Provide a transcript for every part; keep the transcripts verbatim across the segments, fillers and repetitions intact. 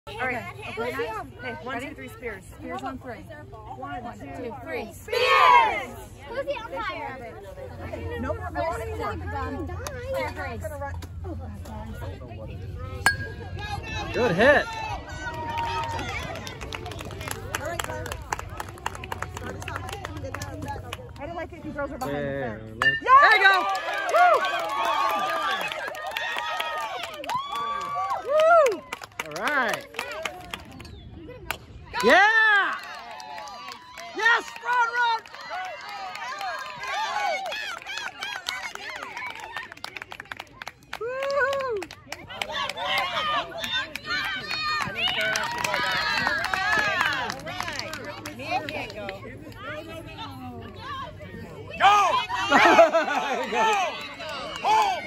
All right. Okay. Hey, one, two, three, spears. Spears on three. One, two, three. Spears! Who's the umpire? No more. I want anymore. Good hit. I don't like it if he throws her behind There, the fence. let's- Yeah! there you go! Woo! Woo! All right. Yeah! Yes! Run, run! Woo! Go! Go! Home!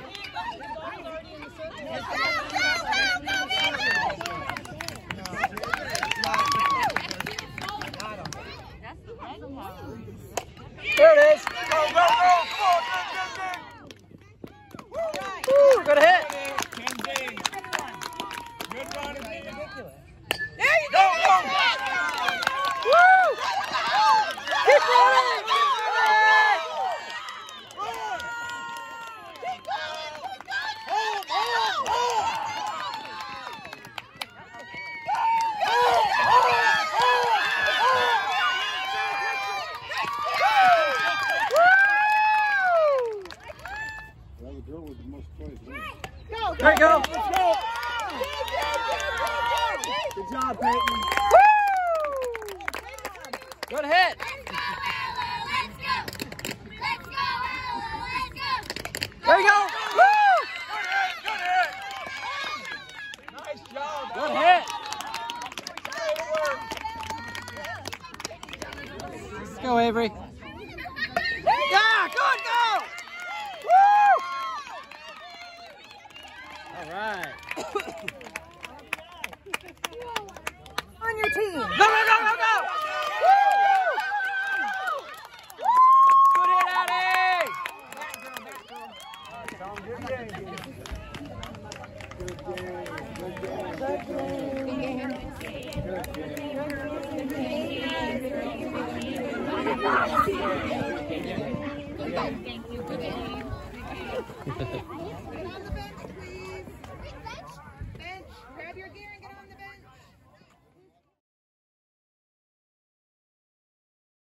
There it is. Go, go, go! Come on, dig, dig, dig! Woo, good hit. Ken James. Good run. There you Go, go! Woo! Keep running! Home, home, home! Well, the girl with the most toys wins. There you go. Good job, Peyton. Good hit. There you go. Woo! Good hit, good hit! Nice job. Good hit. Let's go, Avery. Yeah, good go. Woo! All right. On your team. Go, go, go, go, go! Woo! Good hit, Addie! Good game. Good game. Good game. Good game.